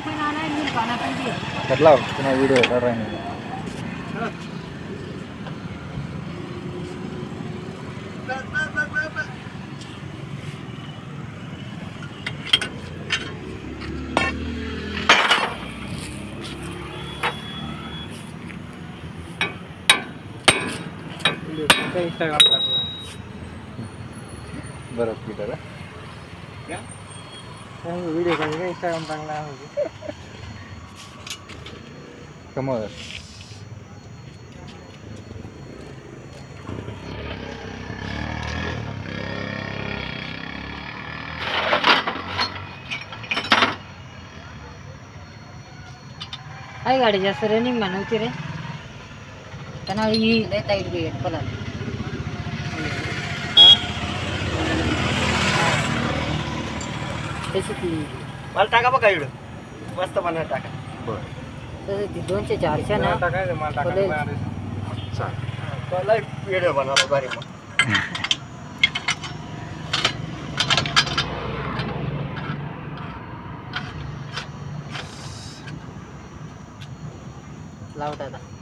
कटला पुन्हा व्हिडिओ कर राहिला इंस्टाग्राम टाकला बरं ट्विटर व्हिडिओ का इंस्टाग्राम टाकला कमर आई गाडी जास्त रनिंग म्हणवती रे त्यांना ही लय टाईट गेट पला मला टाका बघा इकडं मस्त बनवा टाका बरं तसं 200-400 ना टाकायचं मला टाकायचं चालेल लाईट व्हिडिओ बनवा बारी मग लावत आता